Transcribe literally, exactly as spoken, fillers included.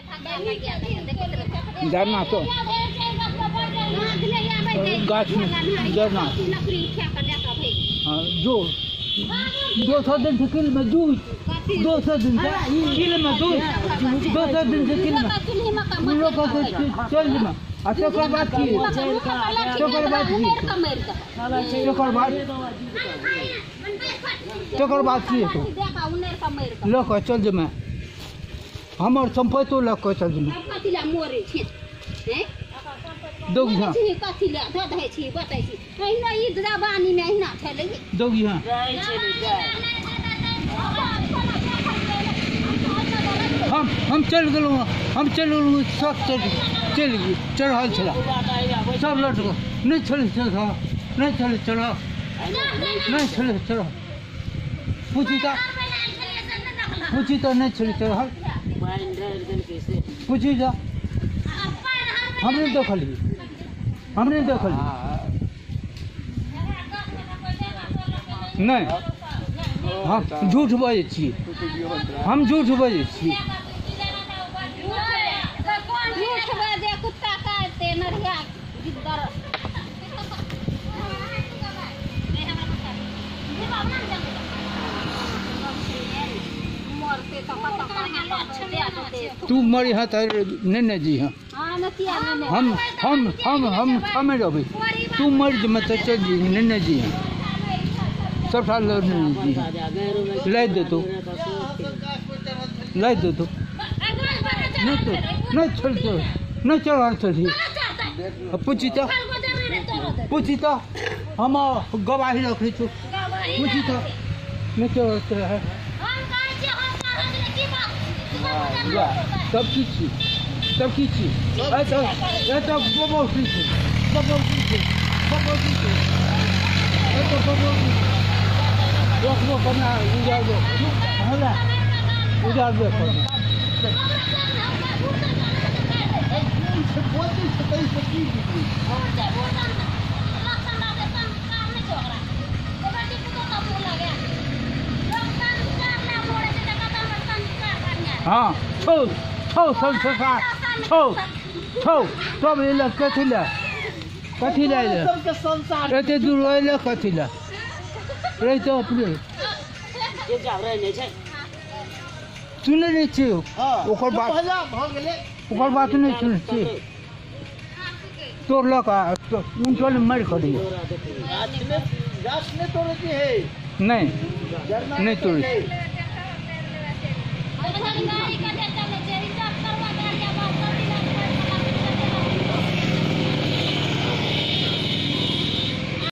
झरना तो गाछ में झरना जो दो सौ दिन से किल में दूध दो सौ दिन से किल में दूध दो सौ दिन से किल में उन लोग को चल में अच्छा कोई बात की तो कोई बात की तो कोई बात तो कोई बात की तो लोग चल में हमार संपत्ति लोग चल में दोगी हाँ दोगी हाँ हम हम चल गए हम चल सब चल चल चढ़ा चला सब लट गए नहीं चल चढ़ा नहीं चल चढ़ा नहीं चल चढ़ा पूछी था पूछी तो नहीं चल चढ़ा पूछी था हमने तो खाली हमने तो खाली नहीं हम झूठ बाजे छिए हम झूठ बाजे छिए झूठ बाजे कुत्ता काटते नरिया गिद्दर तू मरी हाँ तर नहीं जी हाँ हम हम हम हम हमें रहे तू मर ज मत चल जी नहीं जी हाँ सब साल जी लाई दे तो लाई दे तो नहीं तो नहीं चल चल नहीं चल हर चल पूछी तो पूछी तो हम गवाही रखे छो पूछी तो नहीं चल है सब चीज सब चीज ऐसा ऐसा बहुत चीज बहुत चीज बहुत चीज ऐसा बहुत वो वो करना उजाड़ दो होला उजाड़ दो हाँ छो छो संस्कार छो छो तो मिला कथी ला कथी ला सबके संसार एते दूर आइले कथी ला रही तो अपने ये जा रहे नहीं छै सुने नहीं छी हां ओकर बात पहला भ गेले ओकर बात नहीं सुने छी तोड़ लका तो उनटल मार कर दियो गाछ में गाछ ने तोड़े की है नहीं नहीं तोड़ी